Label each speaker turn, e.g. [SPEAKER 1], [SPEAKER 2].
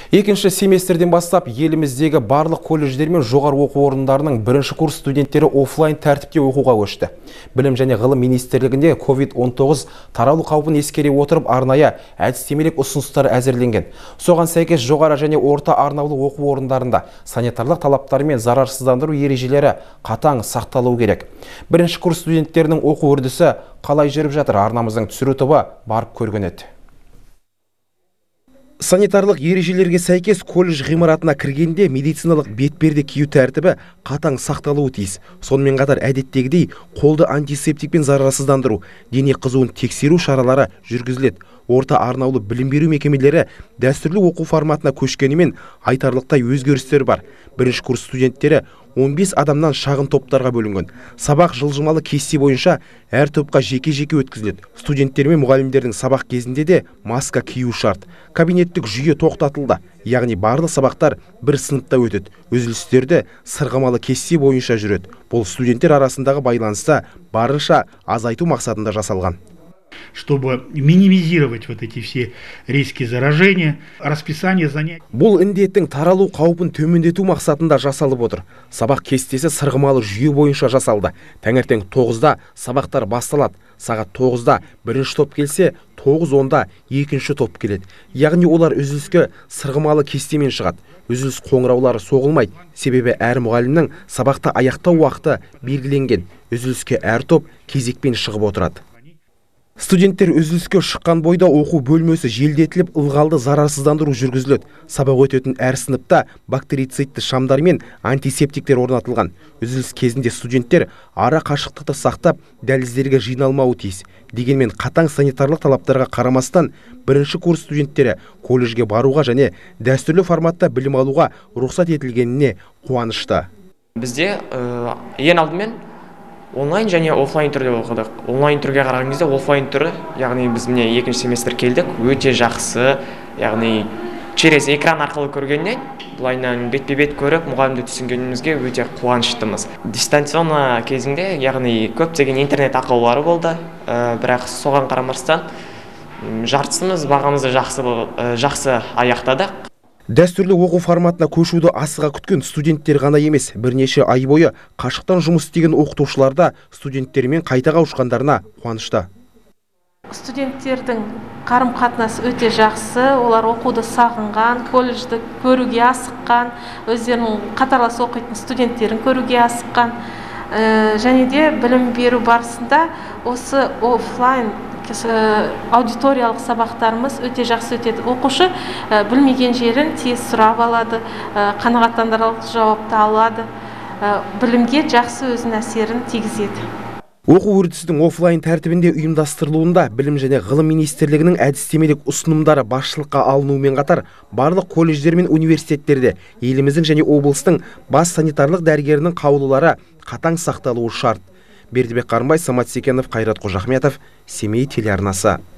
[SPEAKER 1] Екінші семестрден бастап еліміздегі барлық колледждер мен жоғары оқу орындарының бірінші курс студенттері офлайн тәртіпте оқуға көшті. Білім және ғылым министрлігінде COVID-19 таралу қаупін ескере отырып арнайы әдістемелік ұсыныстар әзірленген. Соған сәйкес жоғары және орта арнаулы оқу орындарында санитарлық талаптары мен зарарсыздандыру ережелері қатаң сақталуы керек. Бірінші курс студенттерінің оқу үрдісі қалай жүріп жатыр, арнамыздың түсіру тобы барып көрген еді. Санитарлық ережелерге сәйкес колледж ғимаратына кіргенде медициналық бетперде кию тәртібі қатаң сақталуы тиіс. Сонымен қатар әдеттегідей қолды антисептикпен зарарсыздандыру, дене қызуын тексеру шаралары жүргізіледі. Орта арнаулы білім беру мекемелері дәстүрлі оқу форматына көшкенімен айтарлықтай өзгерістер бар. Бірінші курс студенттері 15 адамнан шағын топтарға бөлінген. Сабақ жылжымалы кесте бойынша әр топқа жеке-жеке өткізіледі. Студенттер мен мұғалімдердің сабақ кезінде де маска кию шарт. Кабинеттік жүйе тоқтатылды. Яғни барлық сабақтар бір сыныпта өтеді. Үзілістерді сырғымалы кесте бойынша жүреді. Бұл студенттер арасындағы байланысты барынша азайту мақсатында жасалған.
[SPEAKER 2] Чтобы минимизировать вот эти все риски заражения, расписание занятий.
[SPEAKER 1] Бұл індеттің таралу қаупін төмендету мақсатында жасалып отыр. Сабақ кестесі сырғымалы жүйе бойынша жасалды. Таңертең 9-да сабақтар басталады. Сағат 9-да бірінші топ келсе, 9:10-да екінші топ келеді. Яғни олар үзіліске сырғымалы кестемен шығады. Үзіліс қоңыраулары соғылмайды. Себебі әр мұғалімнің сабақты аяқтау уақыты белгіленген. Үзіліске әр топ кезекпен шығып отырады. Студенттер үзіліске шыққан бойда оқу бөлмесі желдетіліп, ылғалды зарарсыздандыру жүргізіледі. Сабақ өтетін әр сыныпта бактерицидті шамдар мен антисептиктер орнатылған. Үзіліс кезінде студенттер ара қашықтықты сақтап, дәліздерге жиналмауы тиіс. Дегенмен қатаң санитарлық талаптарға қарамастан, бірінші курс студенттері колледжге баруға және дәстүрлі форматта білім алуға рұқсат етілгеніне қуанышты.
[SPEAKER 3] Бізде ең алдымен онлайн және офлайн түрде оқыдық. Онлайн түрге қараған кезде офлайн түрі, яғни біз міне екінші семестр келдік, өте жақсы, яғни через экран арқылы көргеннен, бұлайынан бетпе-бет көріп, мұғалімді түсінгенімізге өте қуаныштымыз. Дистанционно кезінде, яғни көптеген интернет ақаулары болды, бірақ соған қарамастан жартысымыз бағамызды жақсы аяқтадық.
[SPEAKER 1] Дәстүрлі оқу форматына көшуді асыға күткен студенттер ғана емес, бірнеше ай бойы қашықтан жұмыс істеген оқытушыларда студенттермен қайта қауышқандарына қуанышты.
[SPEAKER 4] Студенттердің қарым-қатынасы өте жақсы, олар оқуды сағынған, колледжді көруге асыққан, өздерінің қатарлас оқитын студенттерін көруге асыққан. Және де білім беру барысында осы офлайн аудиториялық сабақтарымыз өте жақсы өтеді. Оқушы білмеген жерін тез сұрап алады, қанағаттандырарлық жауапты алады, білімге жақсы өзінің әсерін тигізеді.
[SPEAKER 1] Оқу үрдісінің офлайн тәртібінде ұйымдастырылуында білім және ғылым министрлігінің әдістемелік ұсынымдары басшылыққа алынуымен қатар, барлық колледждер мен университеттерде еліміздің және облыстың бас санитарлық дәрігерінің қаулылары қатаң сақталуы шарт. Бердібек Қарымбай, Самат Секенов, Қайрат Қожахметов, Семей телеарнасы.